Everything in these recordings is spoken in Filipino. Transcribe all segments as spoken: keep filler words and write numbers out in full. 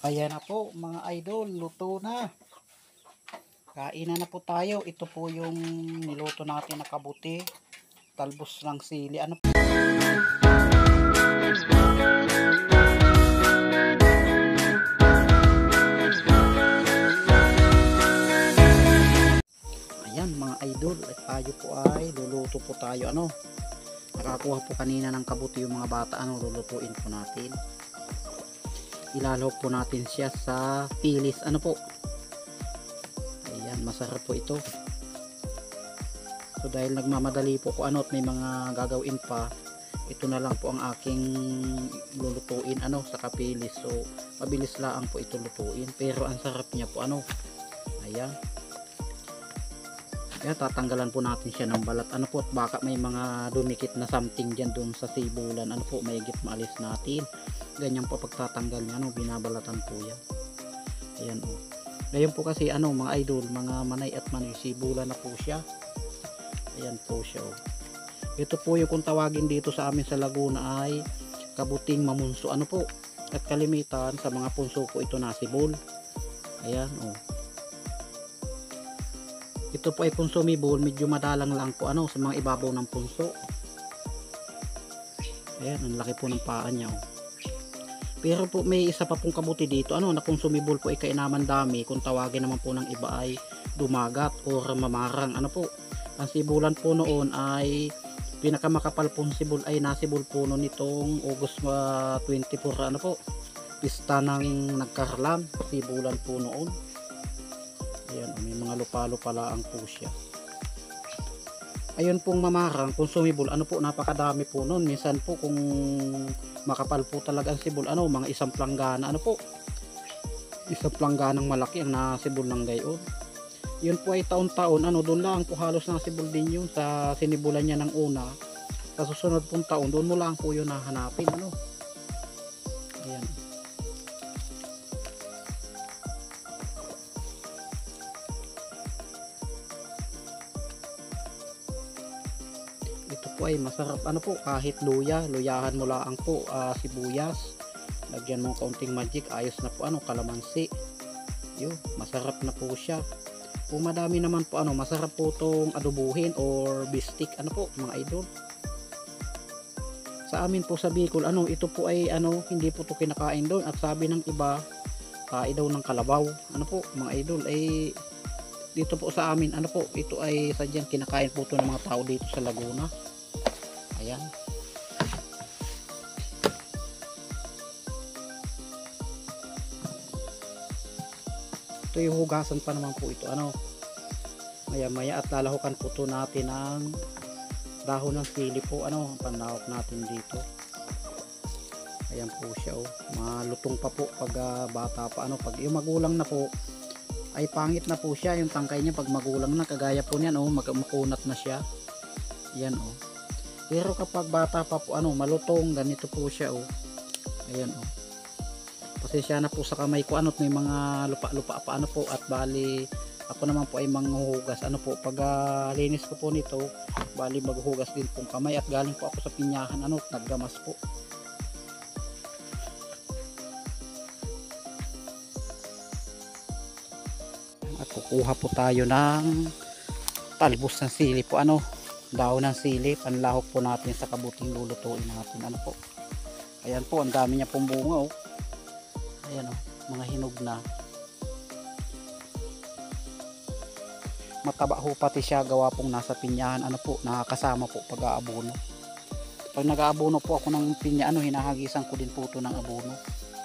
Ayan na po mga idol, luto na. Kainan na po tayo. Ito po yung niluto natin na kabuti. Talbos ng sili. Ano po? Ayan mga idol, at tayo po ay luluto po tayo. Ano? Nakakuha po kanina ng kabuti yung mga bata. Ano, lulutuin po natin. Ilalahok po natin siya sa pilis. Ano po? Ayan, masarap po ito. So dahil nagmamadali po ko ano at may mga gagawin pa, ito na lang po ang aking lulutuin ano sa kapilis. So mabilis lang po ito lutuin, pero ang sarap niya po ano. Ayan. Kaya tatanggalan po natin siya ng balat. Ano po, at baka may mga dumikit na something diyan doon sa sibulan. Ano po, maigit maalis natin. Ganyan po pagtatanggal niya, ano, binabalatan po yan. Ayan o. Ngayon po kasi ano mga idol, mga manay at manay, sibulan na po siya. Ayan po siya o. Ito po yung kung tawagin dito sa amin sa Laguna ay kabuting mamunso. Ano po, at kalimitan sa mga punso po ito nasibol. Ayan o. Ito po ay consumable, medyo madalang lang po ano sa mga ibabaw ng punso. Ayan, ang laki po ng paa niya o. Pero po may isa pa pong kabuti dito ano na consumable po ay kainaman dami, kung tawagin naman po ng iba ay dumagat or mamarang. Ano po, ang sibulan po noon ay pinakamakapal pong sibol ay nasibol po noon nitong August twenty-four ano po, pista ng nagkarlam, sibulan po noon. Ayan, may mga lupa-lupa lang po siya. Ayun pong mamarang, consumable, ano po, napakadami po noon. Minsan po kung makapal po talaga ang sibol, ano, mga isang planggana, ano po, isang plangganang malaki ang nasibol ng gayon. Yun po ay taon-taon, ano, doon lang po halos nasibol din yun sa sinibulan niya ng una. Sa susunod pong taon, doon mo lang po yun nahanapin, ano. Ayan. Ito po ay masarap ano po, kahit luya, luyahan mo lang po, uh, sibuyas, lagyan mo kaunting magic, ayos na po ano, kalamansi. Yo, masarap na po siya. Kung madami naman po ano, masarap po tong adobuhin or bistik ano po mga idol. Sa amin po sa Bicol ano, ito po ay ano, hindi po to kinakain doon, at sabi ng iba kain daw ng kalabaw. Ano po mga idol, ay dito po sa amin ano po, ito ay sadyang kinakain po to ng mga tao dito sa Laguna. Ayan. Ito yung hugasan pa naman po ito ano, maya maya, at lalahukan po to natin ang dahon ng sili po ano, panlahok natin dito. Ayan po siya oh, malutong pa po pag uh, bata pa ano, pag yung magulang na po ay pangit na po siya yung tangkay niya pag magulang na, kagaya po niyan oh, makunat na siya. Yan oh. Pero kapag bata pa po ano, malutong, ganito po siya oh. Ayan oh. Pasensya na po sa kamay ko ano, may mga lupa-lupa pa ano po, at bali ako naman po ay manghuhugas ano po, pag uh, linis ko po nito, bali maghuhugas din pong kamay, at galing po ako sa pinyahan ano, naggamas po. At kukuha po tayo ng talbos ng sili po ano, dahon ng sili, panlahok po natin sa kabuting lulutuin natin ano po. Ayan po, ang dami niya pong bunga oh. Ayan oh, mga hinog na. Mataba ho pati siya, gawa pong nasa pinyahan ano po, nakakasama po pag aabono. Pag nag-aabono po ako ng pinya ano, hinahagisan ko din po ito ng abono.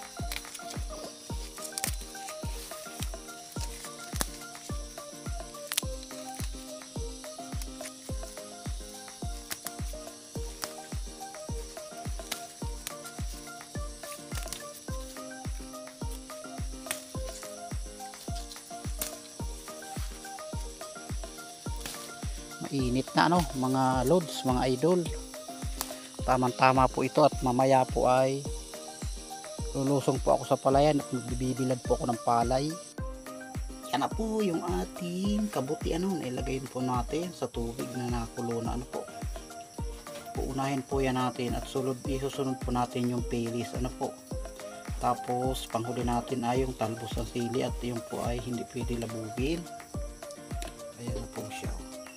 Mainit na ano mga lods, mga idol. Tamang tama po ito, at mamaya po ay lulusong po ako sa palayan at bibilad po ako ng palay. Yan na po yung ating kabuti ano, nilagay po natin sa tubig na nakulo na ano po. Uunahin po yan natin, at sulod isusunod po natin yung pilis ano po. Tapos panghuli natin ay yung talbos ng sili at yung po ay hindi pwede labugin. Ayan na po siya.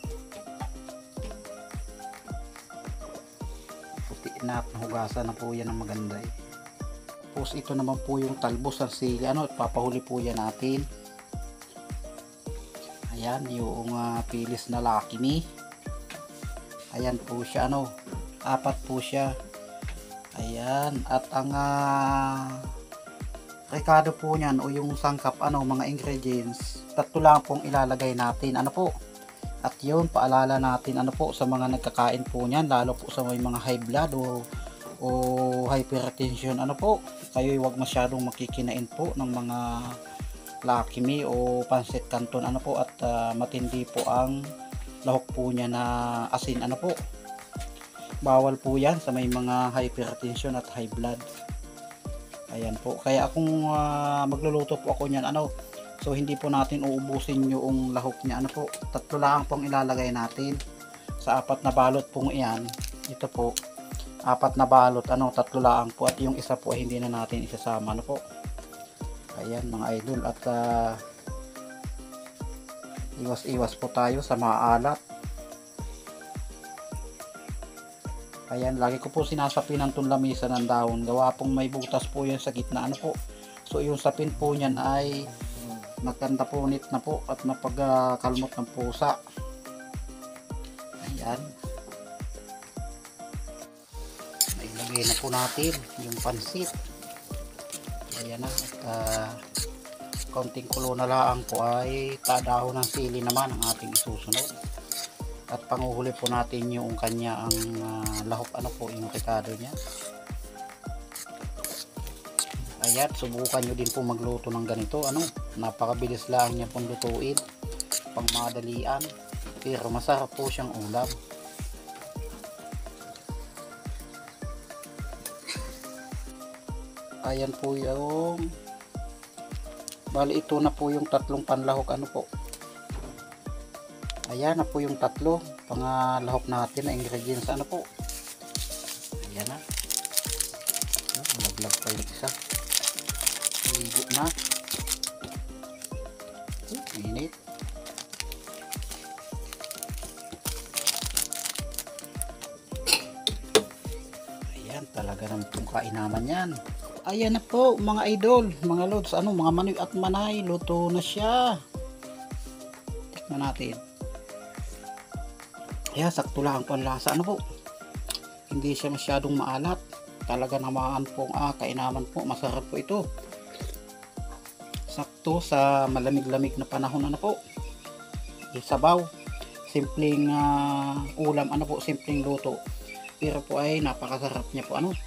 Puti na at nahugasan na po yan ng maganda eh. Tapos ito naman po yung talbos ng sili. Ano, papahuli po yan natin. Ayan, yung uh, pilis na Lucky Me. Ayan po siya, ano, apat po siya. Ayan, at ang uh, rekado po niyan o yung sangkap, ano, mga ingredients, tatlo lang pong ilalagay natin, ano po. At yun, paalala natin, ano po, sa mga nagkakain po niyan, lalo po sa may mga high blood o, o hypertension, ano po, kayo huwag masyadong makikinain po ng mga Lucky Me o pancit canton, ano po, at uh, matindi po ang lahok po niya na asin, ano po. Bawal po yan sa may mga hypertension at high blood. Ayan po, kaya kung uh, magluluto po ako niyan, ano, so hindi po natin uubusin yung lahok niya, ano po, tatlo lang pong ilalagay natin sa apat na balot pong iyan. Ito po, apat na balot, ano, tatlo lang po, at yung isa po ay hindi na natin isasama, ano po. Ayan mga idol, at uh, iwas iwas po tayo sa maalat. Ayan, lagi ko po sinasapinan itong lamisa ng dahon. Gawa pong may butas po yan sa gitna, ano po. So yung sapin po niyan ay maganda po, nit na po at napagkalmot ng pusa. Ayan. Ilagay na po natin yung pansit. Ayan na. At uh, kaunting kulo na lang po ay tadahon ng sili naman ang ating isusunod. At panguhuli po natin yung kanya ang uh, lahok, ano po, yung rekado niya. Ayan, subukan nyo din po magluto ng ganito, ano, napakabilis lang niya pong lutuin, pang madalian, pero masarap po siyang ulam. Ayan po yung, bali ito na po yung tatlong panlahok, ano po. Ayan na po yung tatlo pangalahok natin na ingredients, ano po. Ayan na. Malaglag pa yung isa. Ligo na. Init. Ayan, talaga naman pong kainaman yan. Ayan na po mga idol, mga lods, ano, mga manoy at manay, luto na siya. Tikman natin. Kaya sakto lang po ang lasa, ano po, hindi siya masyadong maalat, talaga naman po ah, kainaman po, masarap po ito, sakto sa malamig-lamig na panahon, ano po, isabaw, simpleng uh, ulam, ano po, simpleng luto, pero po ay napakasarap niya po, ano.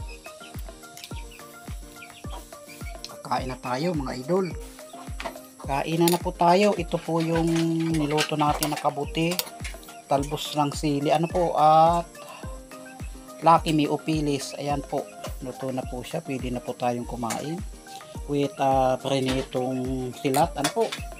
Kain na tayo mga idol, kain na po tayo. Ito po yung niluto natin na kabuti, talbos ng sili, ano po, at Lucky Me o pilis. Ayan po, luto na po siya, pwede na po tayong kumain with uh, prenitong silat, ano po.